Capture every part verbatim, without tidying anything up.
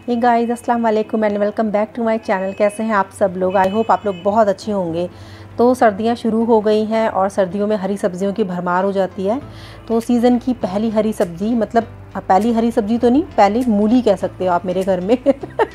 हे guys, अस्सलाम वालेकुम and welcome back to my channel. कैसे हैं आप सब लोग? आई होप आप लोग बहुत अच्छे होंगे। तो सर्दियां शुरू हो गई हैं और सर्दियों में हरी सब्जियों की भरमार हो जाती है। तो सीज़न की पहली हरी सब्ज़ी, मतलब पहली हरी सब्ज़ी तो नहीं, पहली मूली कह सकते हो आप मेरे घर में।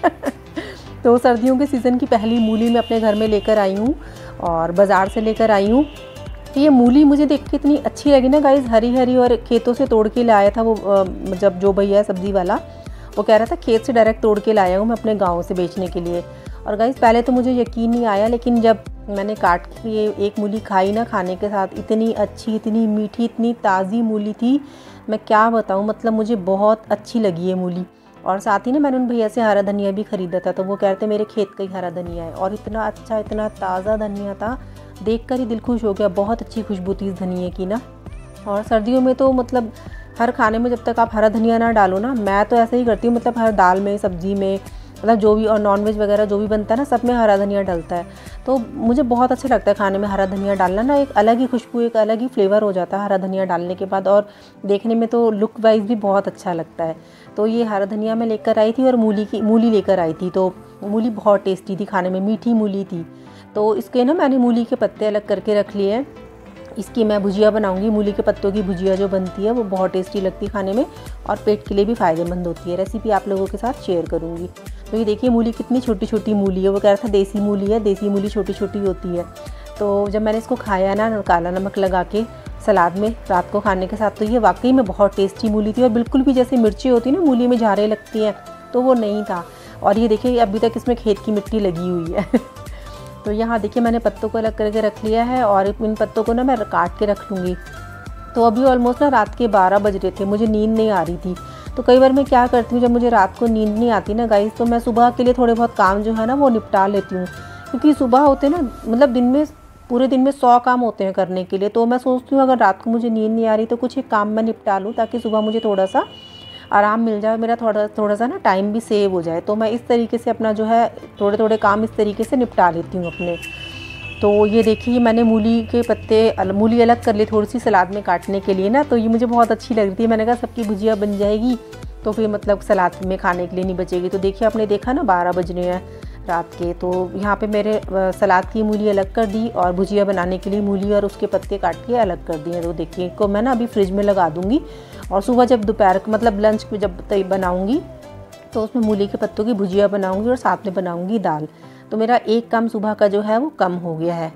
तो सर्दियों के सीज़न की पहली मूली मैं अपने घर में लेकर आई हूँ और बाज़ार से लेकर आई हूँ। तो ये मूली मुझे देख के इतनी अच्छी लगी ना गाइस, हरी हरी, और खेतों से तोड़ के लाया था वो, जब जो भैया सब्ज़ी वाला वो कह रहा था खेत से डायरेक्ट तोड़ के लाया हूँ मैं अपने गांव से बेचने के लिए। और गाइस पहले तो मुझे यकीन नहीं आया, लेकिन जब मैंने काट के ये एक मूली खाई ना खाने के साथ, इतनी अच्छी, इतनी मीठी, इतनी ताज़ी मूली थी, मैं क्या बताऊँ। मतलब मुझे बहुत अच्छी लगी ये मूली। और साथ ही ना मैंने उन भैया से हरा धनिया भी ख़रीदा था, तो वो कह रहे थे मेरे खेत का ही हरा धनिया है, और इतना अच्छा, इतना ताज़ा धनिया था, देख कर ही दिल खुश हो गया। बहुत अच्छी खुशबू थी इस धनिए की ना। और सर्दियों में तो मतलब हर खाने में जब तक आप हरा धनिया ना डालो ना, मैं तो ऐसे ही करती हूँ, मतलब हर दाल में, सब्ज़ी में, मतलब जो भी, और नॉनवेज वगैरह जो भी बनता है ना, सब में हरा धनिया डलता है। तो मुझे बहुत अच्छा लगता है खाने में हरा धनिया डालना ना, एक अलग ही खुशबू, एक अलग ही फ्लेवर हो जाता है हरा धनिया डालने के बाद, और देखने में तो लुक वाइज भी बहुत अच्छा लगता है। तो ये हरा धनिया मैं लेकर आई थी और मूली की मूली लेकर आई थी। तो मूली बहुत टेस्टी थी, खाने में मीठी मूली थी। तो इसके ना मैंने मूली के पत्ते अलग करके रख लिए हैं। इसकी मैं भुजिया बनाऊंगी। मूली के पत्तों की भुजिया जो बनती है वो बहुत टेस्टी लगती है खाने में, और पेट के लिए भी फ़ायदेमंद होती है। रेसिपी आप लोगों के साथ शेयर करूंगी। तो ये देखिए मूली कितनी छोटी छोटी मूली है। वो कह रहा था देसी मूली है, देसी मूली छोटी छोटी होती है। तो जब मैंने इसको खाया ना काला नमक लगा के सलाद में रात को खाने के साथ, तो ये वाकई में बहुत टेस्टी मूली थी, और बिल्कुल भी जैसे मिर्ची होती है ना मूली में झारे लगती हैं, तो वो नहीं था। और ये देखिए अभी तक इसमें खेत की मिट्टी लगी हुई है। तो यहाँ देखिए मैंने पत्तों को अलग करके रख लिया है, और इन पत्तों को ना मैं काट के रख लूँगी। तो अभी ऑलमोस्ट ना रात के बारह बज रहे थे, मुझे नींद नहीं आ रही थी। तो कई बार मैं क्या करती हूँ, जब मुझे रात को नींद नहीं आती ना गाइस, तो मैं सुबह के लिए थोड़े बहुत काम जो है ना वो निपटा लेती हूँ। क्योंकि सुबह होते ना, मतलब दिन में, पूरे दिन में सौ काम होते हैं करने के लिए। तो मैं सोचती हूँ अगर रात को मुझे नींद नहीं आ रही तो कुछ एक काम मैं निपटा लूँ, ताकि सुबह मुझे थोड़ा सा आराम मिल जाए, मेरा थोड़ा थोड़ा सा ना टाइम भी सेव हो जाए। तो मैं इस तरीके से अपना जो है थोड़े थोड़े काम इस तरीके से निपटा लेती हूँ अपने। तो ये देखिए मैंने मूली के पत्ते, मूली अलग कर ली थोड़ी सी सलाद में काटने के लिए ना। तो ये मुझे बहुत अच्छी लग रही थी। मैंने कहा सबकी भुजिया बन जाएगी तो फिर मतलब सलाद में खाने के लिए नहीं बचेगी। तो देखिए आपने देखा ना बारह बज रहे हैं रात के। तो यहाँ पे मेरे सलाद की मूली अलग कर दी, और भुजिया बनाने के लिए मूली और उसके पत्ते काट के अलग कर दिए। तो देखिए इनको मैं ना अभी फ्रिज में लगा दूँगी, और सुबह जब दोपहर मतलब लंच में जब बनाऊँगी तो उसमें मूली के पत्तों की भुजिया बनाऊँगी और साथ में बनाऊँगी दाल। तो मेरा एक काम सुबह का जो है वो कम हो गया है।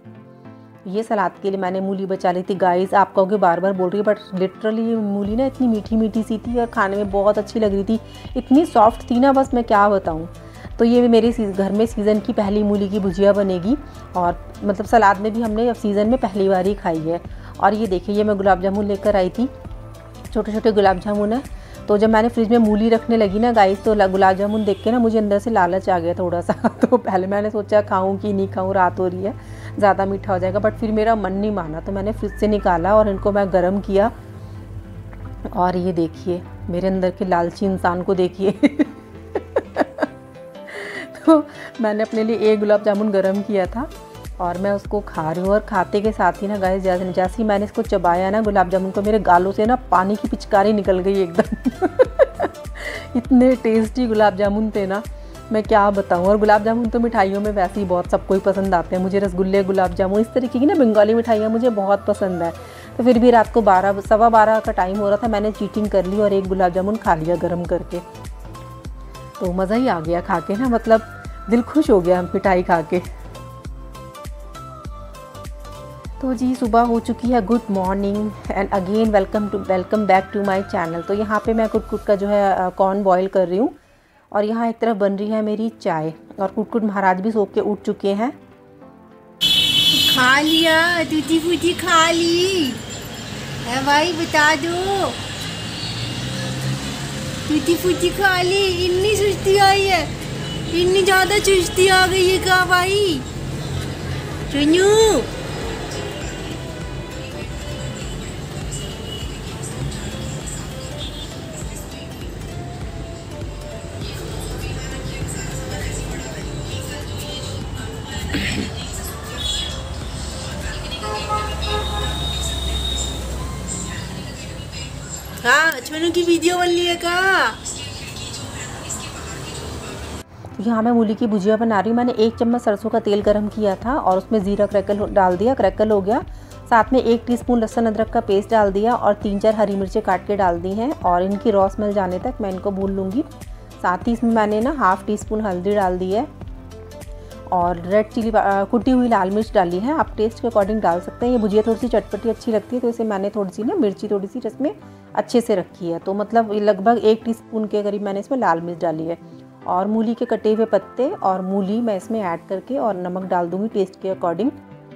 ये सलाद के लिए मैंने मूली बचा ली थी गाइस। आप कहोगे बार बार बोल रही है, बट लिटरली ये मूली ना इतनी मीठी मीठी सी थी और खाने में बहुत अच्छी लग रही थी, इतनी सॉफ्ट थी ना, बस मैं क्या बताऊँ। तो ये मेरे घर में सीज़न की पहली मूली की भुजिया बनेगी, और मतलब सलाद में भी हमने अब सीज़न में पहली बार ही खाई है। और ये देखिए ये मैं गुलाब जामुन लेकर आई थी, छोटे छोटे गुलाब जामुन है। तो जब मैंने फ्रिज में मूली रखने लगी ना गाइस, तो गुलाब जामुन देख के ना मुझे अंदर से लालच आ गया थोड़ा सा। तो पहले मैंने सोचा खाऊं कि नहीं खाऊं, रात हो रही है, ज़्यादा मीठा हो जाएगा, बट फिर मेरा मन नहीं माना। तो मैंने फ्रिज से निकाला और इनको मैं गर्म किया। और ये देखिए मेरे अंदर के लालची इंसान को देखिए। तो मैंने अपने लिए एक गुलाब जामुन गर्म किया था और मैं उसको खा रही हूँ। और खाते के साथ ही ना गाइस, जैसे जैसे ही मैंने इसको चबाया ना गुलाब जामुन को, मेरे गालों से ना पानी की पिचकारी निकल गई एकदम। इतने टेस्टी गुलाब जामुन थे ना, मैं क्या बताऊँ। और गुलाब जामुन तो मिठाइयों में वैसे ही बहुत सबको ही पसंद आते हैं। मुझे रसगुल्ले, गुलाब जामुन, इस तरीके की ना बंगाली मिठाइयाँ मुझे बहुत पसंद है। तो फिर भी रात को बारह सवा बारह का टाइम हो रहा था, मैंने चीटिंग कर ली और एक गुलाब जामुन खा लिया गर्म करके। तो मज़ा ही आ गया खा के ना, मतलब दिल खुश हो गया मिठाई खा के। तो जी सुबह हो चुकी है, good morning and again welcome to welcome back to my channel. तो यहाँ पे मैं कुटकुट का जो है कॉर्न बॉईल कर रही हूँ, और यहाँ एक तरफ बन रही है मेरी चाय, और कुटकुट महाराज भी सो के उठ चुके हैं। खा लिया, टूटी फूटी खा ली है भाई, बता दो। टूटी फूटी खा ली, इतनी सुस्ती आई है, इतनी ज़्यादा सुस्ती आ गई है क्या भाई? चुनू हाँ, चुनू की वीडियो बन लिया का? तो यहाँ मैं मूली की भुजिया बना रही हूँ। मैंने एक चम्मच सरसों का तेल गरम किया था और उसमें ज़ीरा क्रैकल डाल दिया, क्रैकल हो गया। साथ में एक टीस्पून लहसुन अदरक का पेस्ट डाल दिया और तीन चार हरी मिर्चें काट के डाल दी हैं और इनकी रॉ स्मेल जाने तक मैं इनको भून लूँगी। साथ ही इसमें मैंने ना हाफ़ टी स्पून हल्दी डाल दी है और रेड चिली कुटी हुई लाल मिर्च डाली है। आप टेस्ट के अकॉर्डिंग डाल सकते हैं। ये भुजिया थोड़ी सी चटपटी अच्छी लगती है तो इसे मैंने थोड़ी सी ना मिर्ची थोड़ी सी इसमें अच्छे से रखी है। तो मतलब लगभग एक टीस्पून के करीब मैंने इसमें लाल मिर्च डाली है और मूली के कटे हुए पत्ते और मूली मैं इसमें ऐड करके और नमक डाल दूँगी टेस्ट के अकॉर्डिंग।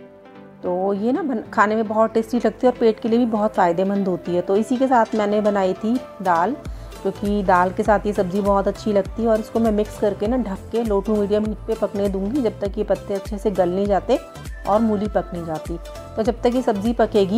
तो ये ना खाने में बहुत टेस्टी लगती है और पेट के लिए भी बहुत फ़ायदेमंद होती है। तो इसी के साथ मैंने बनाई थी दाल, क्योंकि दाल के साथ ये सब्ज़ी बहुत अच्छी लगती है और इसको मैं मिक्स करके ना ढक के लो टू मीडियम हीट पे पकने दूंगी जब तक ये पत्ते अच्छे से गल नहीं जाते और मूली पक नहीं जाती। तो जब तक ये सब्ज़ी पकेगी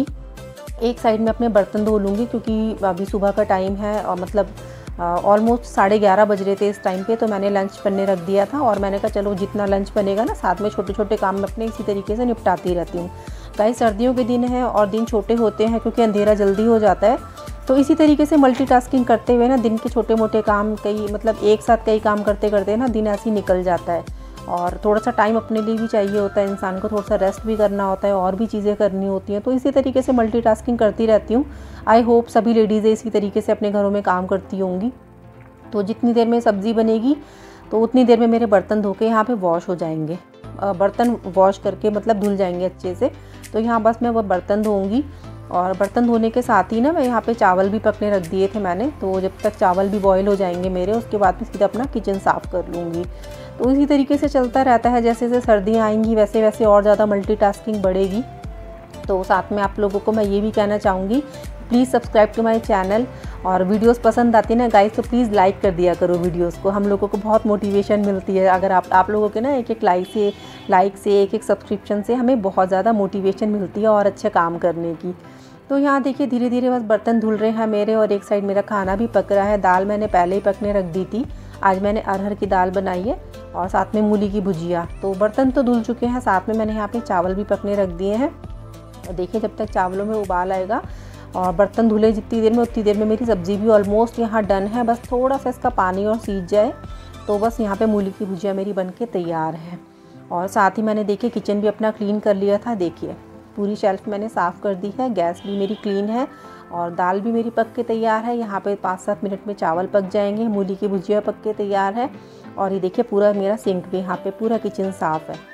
एक साइड में अपने बर्तन धो लूँगी, क्योंकि अभी सुबह का टाइम है और मतलब ऑलमोस्ट साढ़े ग्यारह बज रहे थे इस टाइम पे। तो मैंने लंच बनने रख दिया था और मैंने कहा चलो जितना लंच बनेगा ना साथ में छोटे छोटे काम मैं अपने इसी तरीके से निपटाती रहती हूँ। गाइस सर्दियों के दिन हैं और दिन छोटे होते हैं क्योंकि अंधेरा जल्दी हो जाता है। तो इसी तरीके से मल्टीटास्किंग करते हुए ना दिन के छोटे मोटे काम कई मतलब एक साथ कई काम करते करते ना दिन ऐसे ही निकल जाता है और थोड़ा सा टाइम अपने लिए भी चाहिए होता है इंसान को, थोड़ा सा रेस्ट भी करना होता है और भी चीज़ें करनी होती हैं। तो इसी तरीके से मल्टीटास्किंग करती रहती हूँ। आई होप सभी लेडीज़ें इसी तरीके से अपने घरों में काम करती होंगी। तो जितनी देर में सब्ज़ी बनेगी तो उतनी देर में मेरे बर्तन धो के यहाँ पे वॉश हो जाएंगे, बर्तन वॉश करके मतलब धुल जाएंगे अच्छे से। तो यहाँ बस मैं वो बर्तन धोऊंगी और बर्तन धोने के साथ ही ना मैं यहाँ पे चावल भी पकने रख दिए थे मैंने। तो जब तक चावल भी बॉईल हो जाएंगे मेरे, उसके बाद मैं सीधा अपना किचन साफ़ कर लूँगी। तो इसी तरीके से चलता रहता है। जैसे जैसे सर्दियाँ आएंगी वैसे वैसे और ज़्यादा मल्टीटास्किंग बढ़ेगी। तो साथ में आप लोगों को मैं ये भी कहना चाहूँगी, please subscribe to my channel और वीडियोस पसंद आती है ना गाइस तो प्लीज़ लाइक कर दिया करो वीडियोस को। हम लोगों को बहुत मोटिवेशन मिलती है अगर आप आप लोगों के ना एक एक लाइक से लाइक से एक एक सब्सक्रिप्शन से हमें बहुत ज़्यादा मोटिवेशन मिलती है और अच्छे काम करने की। तो यहाँ देखिए धीरे धीरे बस बर्तन धुल रहे हैं मेरे और एक साइड मेरा खाना भी पक रहा है। दाल मैंने पहले ही पकने रख दी थी। आज मैंने अरहर की दाल बनाई है और साथ में मूली की भुजिया। तो बर्तन तो धुल चुके हैं, साथ में मैंने यहाँ पे चावल भी पकने रख दिए हैं। और देखिए जब तक चावलों में उबाल आएगा और बर्तन धुले जितनी देर में उतनी देर में मेरी सब्ज़ी भी ऑलमोस्ट यहाँ डन है। बस थोड़ा सा इसका पानी और सीज जाए तो बस यहाँ पे मूली की भुजिया मेरी बन के तैयार है। और साथ ही मैंने देखिए किचन भी अपना क्लीन कर लिया था। देखिए पूरी शेल्फ मैंने साफ़ कर दी है, गैस भी मेरी क्लीन है और दाल भी मेरी पक के तैयार है। यहाँ पे पाँच सात मिनट में चावल पक जाएंगे, मूली की भुजिया पक के तैयार है। और ये देखिए पूरा मेरा सिंक भी यहाँ पे पूरा किचन साफ़ है।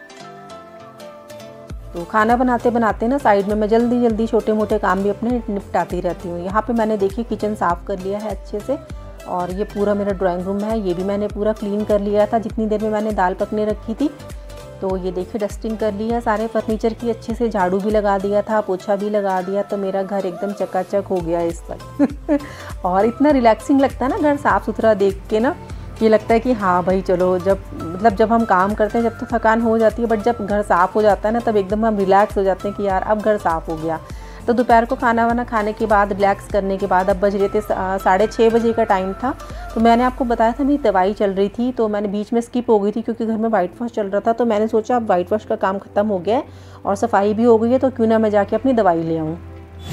तो खाना बनाते बनाते ना साइड में मैं जल्दी जल्दी छोटे मोटे काम भी अपने निपटाती रहती हूँ। यहाँ पे मैंने देखिए किचन साफ़ कर लिया है अच्छे से और ये पूरा मेरा ड्राइंग रूम है, ये भी मैंने पूरा क्लीन कर लिया था जितनी देर में मैंने दाल पकने रखी थी। तो ये देखिए डस्टिंग कर ली है सारे फर्नीचर की, अच्छे से झाड़ू भी लगा दिया था, पोछा भी लगा दिया। तो मेरा घर एकदम चकाचक हो गया इस वक्त और इतना रिलैक्सिंग लगता है ना घर साफ़ सुथरा देख के ना, ये लगता है कि हाँ भाई चलो जब मतलब जब हम काम करते हैं जब तो थकान हो जाती है, बट जब घर साफ़ हो जाता है ना तब एकदम हम रिलैक्स हो जाते हैं कि यार अब घर साफ़ हो गया। तो दोपहर को खाना वाना खाने के बाद रिलैक्स करने के बाद अब बज रहे थे साढ़े छः बजे का टाइम था। तो मैंने आपको बताया था मेरी दवाई चल रही थी तो मैंने बीच में स्किप हो गई थी क्योंकि घर में वाइट वॉश चल रहा था। तो मैंने सोचा अब वाइट वॉश का काम ख़त्म हो गया है और सफाई भी हो गई है तो क्यों ना मैं जाके अपनी दवाई ले आऊँ।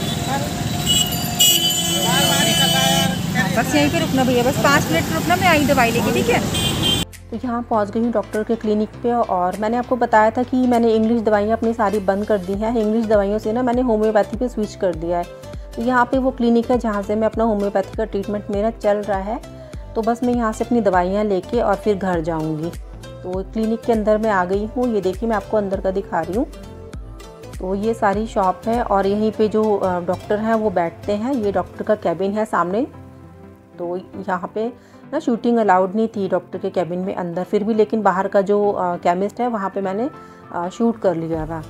बस यहीं पे रुकना भैया, बस पाँच मिनट रुकना, मैं आई दवाई लेके, ठीक है। तो यहाँ पहुँच गई हूँ डॉक्टर के क्लिनिक पे और मैंने आपको बताया था कि मैंने इंग्लिश दवाइयाँ अपनी सारी बंद कर दी हैं। इंग्लिश दवाइयों से ना मैंने होम्योपैथी पे स्विच कर दिया है। तो यहाँ पे वो क्लिनिक है जहाँ से मैं अपना होम्योपैथी का ट्रीटमेंट मेरा चल रहा है। तो बस मैं यहाँ से अपनी दवाइयाँ लेके और फिर घर जाऊँगी। तो क्लिनिक के अंदर मैं आ गई हूँ, ये देखिए मैं आपको अंदर का दिखा रही हूँ। तो ये सारी शॉप है और यहीं पे जो डॉक्टर हैं वो बैठते हैं, ये डॉक्टर का कैबिन है सामने। तो यहाँ पे ना शूटिंग अलाउड नहीं थी डॉक्टर के कैबिन में अंदर, फिर भी लेकिन बाहर का जो केमिस्ट है वहाँ पे मैंने आ, शूट कर लिया था।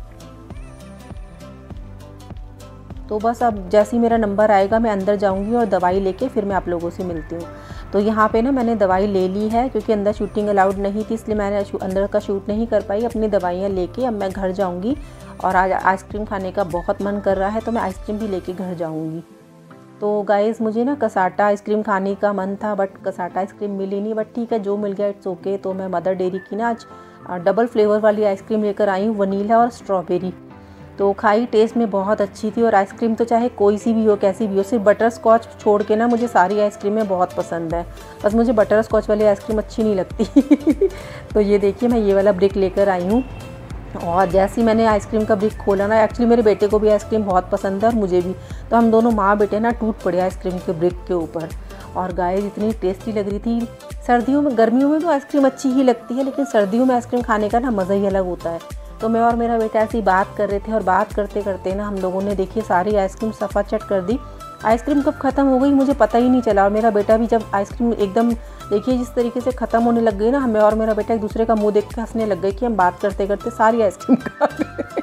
तो बस अब जैसे ही मेरा नंबर आएगा मैं अंदर जाऊँगी और दवाई लेके फिर मैं आप लोगों से मिलती हूँ। तो यहाँ पे ना मैंने दवाई ले ली है क्योंकि अंदर शूटिंग अलाउड नहीं थी, इसलिए मैंने अंदर का शूट नहीं कर पाई। अपनी दवाइयाँ लेके अब मैं घर जाऊँगी और आज आइसक्रीम खाने का बहुत मन कर रहा है तो मैं आइसक्रीम भी लेके घर जाऊँगी। तो गाइज़ मुझे ना कसाटा आइसक्रीम खाने का मन था बट कसाटा आइसक्रीम मिली नहीं, बट ठीक है जो मिल गया इट्स ओके। तो मैं मदर डेयरी की ना आज डबल फ्लेवर वाली आइसक्रीम लेकर आई हूँ, वनीला और स्ट्रॉबेरी। तो खाई, टेस्ट में बहुत अच्छी थी। और आइसक्रीम तो चाहे कोई सी भी हो, कैसी भी हो, सिर्फ बटर स्कॉच छोड़ के ना मुझे सारी आइसक्रीमें बहुत पसंद है। बस मुझे बटर स्कॉच वाली आइसक्रीम अच्छी नहीं लगती। तो ये देखिए मैं ये वाला ब्रिक लेकर आई हूँ। और जैसे ही मैंने आइसक्रीम का ब्रिक खोला ना, एक्चुअली मेरे बेटे को भी आइसक्रीम बहुत पसंद है और मुझे भी, तो हम दोनों माँ बेटे ना टूट पड़े आइसक्रीम के ब्रिक के ऊपर। और गाइस इतनी टेस्टी लग रही थी। सर्दियों में, गर्मियों में तो आइसक्रीम अच्छी ही लगती है, लेकिन सर्दियों में आइसक्रीम खाने का ना मज़ा ही अलग होता है। तो मैं और मेरा बेटा ऐसी बात कर रहे थे और बात करते करते ना हम लोगों ने देखिए सारी आइसक्रीम सफाचट कर दी। आइसक्रीम कब ख़त्म हो गई मुझे पता ही नहीं चला। और मेरा बेटा भी, जब आइसक्रीम एकदम देखिए जिस तरीके से ख़त्म होने लग गई ना, हमें और मेरा बेटा एक दूसरे का मुंह देख के हंसने लग गए कि हम बात करते करते सारी आइसक्रीम खा गए।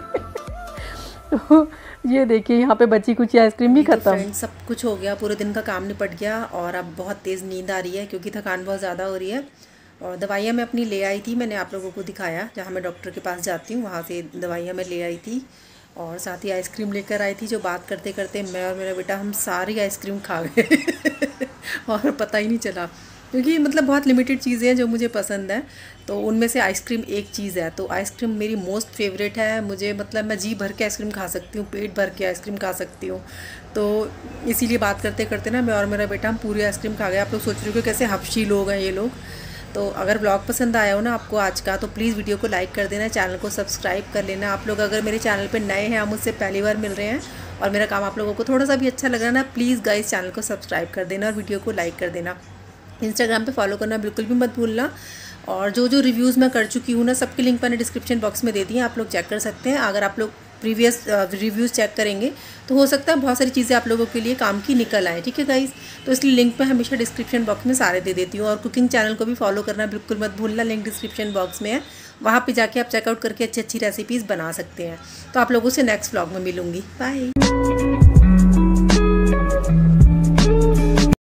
तो ये देखिए यहाँ पे बची कुछ आइसक्रीम भी ख़त्म। सब कुछ हो गया, पूरे दिन का काम निपट गया और अब बहुत तेज़ नींद आ रही है क्योंकि थकान बहुत ज़्यादा हो रही है। और दवाइयाँ मैं अपनी ले आई थी, मैंने आप लोगों को दिखाया, जहाँ मैं डॉक्टर के पास जाती हूँ वहाँ से दवाइयाँ मैं ले आई थी। और साथ ही आइसक्रीम लेकर आई थी, जो बात करते करते मैं और मेरा बेटा हम सारी आइसक्रीम खा गए। और पता ही नहीं चला, क्योंकि मतलब बहुत लिमिटेड चीज़ें हैं जो मुझे पसंद है, तो उनमें से आइसक्रीम एक चीज़ है। तो आइसक्रीम मेरी मोस्ट फेवरेट है। मुझे मतलब मैं जी भर के आइसक्रीम खा सकती हूँ, पेट भर के आइसक्रीम खा सकती हूँ। तो इसीलिए बात करते करते ना मैं और मेरा बेटा हम पूरी आइसक्रीम खा गए। आप लोग सोच रहे हो कि कैसे हबशी लोग हैं ये लोग। तो अगर ब्लॉग पसंद आया हो ना आपको आज का, तो प्लीज़ वीडियो को लाइक कर देना, चैनल को सब्सक्राइब कर लेना। आप लोग अगर मेरे चैनल पे नए हैं, आप मुझसे पहली बार मिल रहे हैं और मेरा काम आप लोगों को थोड़ा सा भी अच्छा लग रहा है ना, प्लीज़ गाइस चैनल को सब्सक्राइब कर देना और वीडियो को लाइक कर देना। इंस्टाग्राम पे फॉलो करना बिल्कुल भी मत भूलना। और जो जो रिव्यूज़ मैं कर चुकी हूँ ना, सबके लिंक मैंने डिस्क्रिप्शन बॉक्स में दे दी हैं, आप लोग चेक कर सकते हैं। अगर आप लोग प्रीवियस रिव्यूज़ चेक करेंगे तो हो सकता है बहुत सारी चीज़ें आप लोगों के लिए काम की निकल आए, ठीक है गाइस। तो इसलिए लिंक मैं हमेशा डिस्क्रिप्शन बॉक्स में सारे दे देती हूँ। और कुकिंग चैनल को भी फॉलो करना बिल्कुल मत भूलना, लिंक डिस्क्रिप्शन बॉक्स में है, वहाँ पे जाके आप चेकआउट करके अच्छी अच्छी रेसिपीज़ बना सकते हैं। तो आप लोगों से नेक्स्ट व्लॉग में मिलूँगी, बाय।